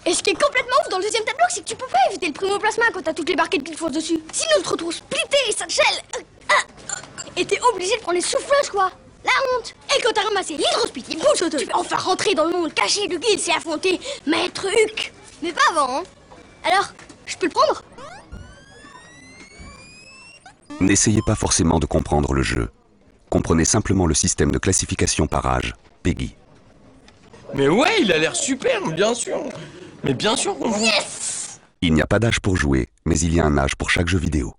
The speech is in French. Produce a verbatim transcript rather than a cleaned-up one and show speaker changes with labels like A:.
A: Et ce qui est complètement ouf dans le deuxième tableau, c'est que tu peux pas éviter le primo-plasma quand t'as toutes les barquettes qui te foncent dessus. Sinon tu te retrouves splitté et ça te gèle. Et t'es obligé de prendre les souffleuses, quoi. La honte. Et quand t'as ramassé l'hydrospit, il bouge, tu peux enfin rentrer dans le monde caché du guide et affronter Maître Huck. Mais pas avant, hein. Alors, je peux le prendre?
B: N'essayez pas forcément de comprendre le jeu. Comprenez simplement le système de classification par âge, Peggy.
C: Mais ouais, il a l'air super, bien sûr. Mais bien sûr qu'on...
A: Yes!
B: Il n'y a pas d'âge pour jouer, mais il y a un âge pour chaque jeu vidéo.